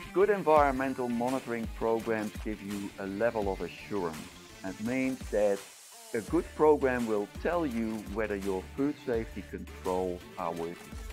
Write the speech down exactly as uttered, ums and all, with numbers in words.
Good environmental monitoring programs give you a level of assurance. It means that a good program will tell you whether your food safety controls are working.